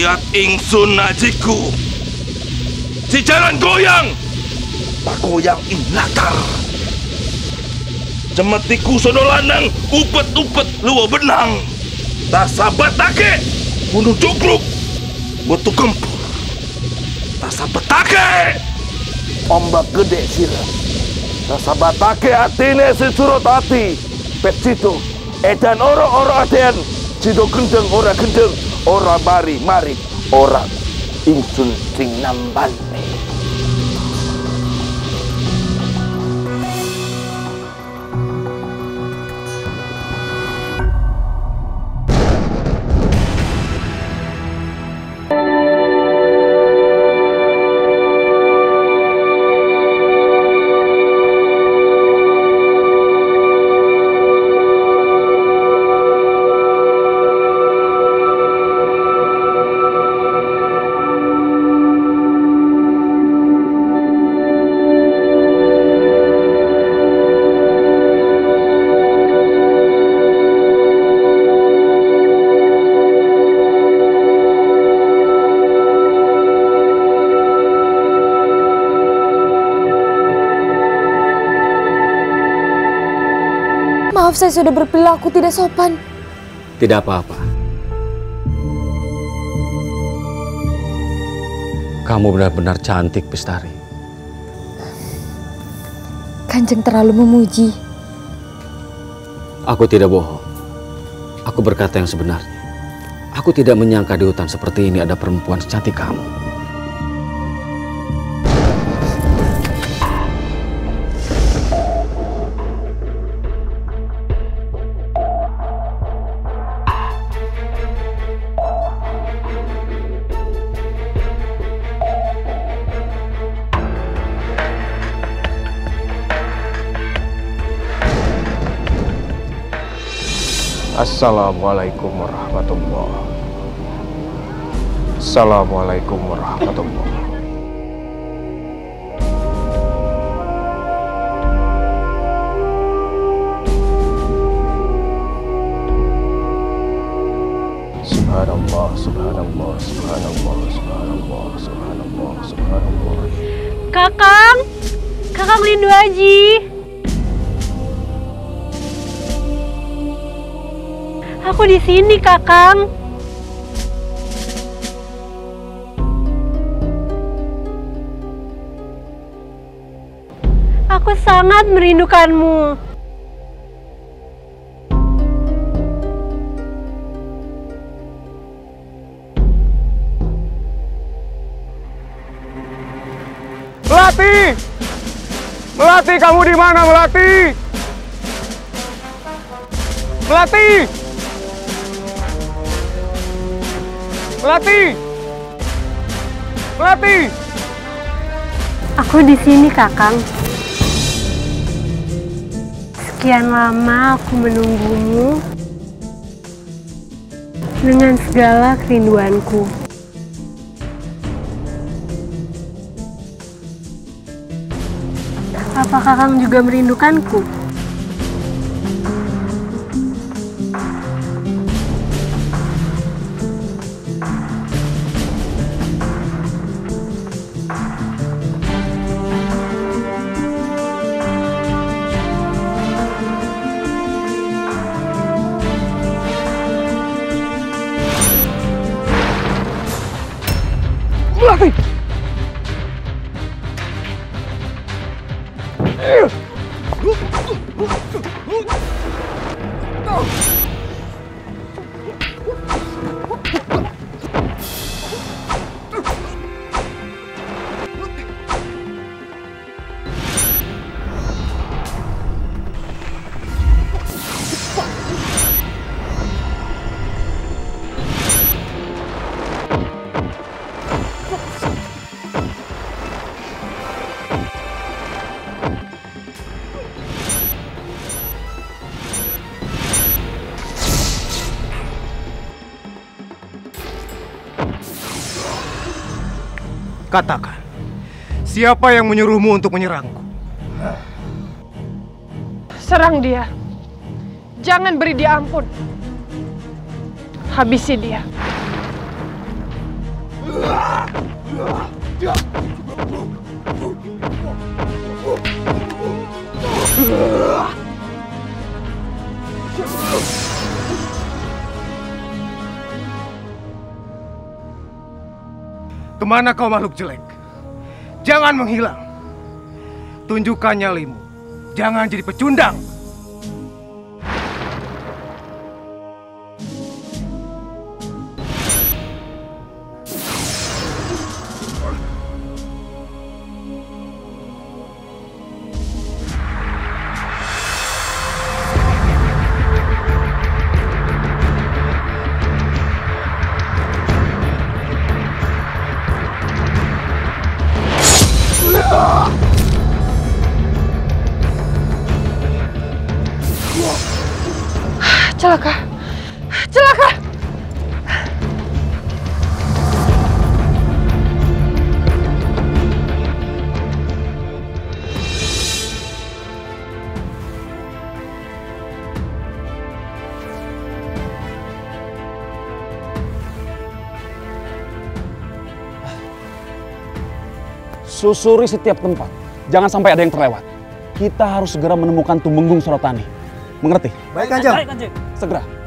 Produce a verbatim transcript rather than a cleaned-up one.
Lihat ingsun najiku, si jalan goyang, tak goyang inakar. Cemetiku sono lanang, upet-upet luwa benang. Tak sabatake, bunuh cukruk, butuh gempur. Tak sabatake, ombak gede sirah. Tak sabatake atine si Surotati. Pet situ, edan oro-oro aden. Sido gendeng ora gendeng, ora mari mari, ora ingsun sing nambane. Maaf, saya sudah berperilaku tidak sopan. Tidak apa-apa. Kamu benar-benar cantik, Bestari. Kanjeng terlalu memuji. Aku tidak bohong. Aku berkata yang sebenarnya. Aku tidak menyangka di hutan seperti ini ada perempuan secantik kamu. Assalamualaikum warahmatullahi. Assalamualaikum warahmatullahi. Subhanallah, subhanallah, subhanallah, subhanallah, subhanallah, subhanallah. Kakang, Kakang Lindu Aji. Aku di sini, Kakang. Aku sangat merindukanmu. Melati! Melati, kamu di mana, Melati? Melati! Melati! Melati! Aku di sini, Kakang. Sekian lama aku menunggumu dengan segala kerinduanku. Apa Kakang juga merindukanku? Melati! Katakan, siapa yang menyuruhmu untuk menyerangku? Serang dia. Jangan beri dia ampun. Habisi dia. Kemana kau makhluk jelek? Jangan menghilang. Tunjukkan nyalimu. Jangan jadi pecundang. Celaka! Celaka! Susuri setiap tempat. Jangan sampai ada yang terlewat. Kita harus segera menemukan Tumenggung Surotani. Mengerti? Baik, Kanjeng. Segera.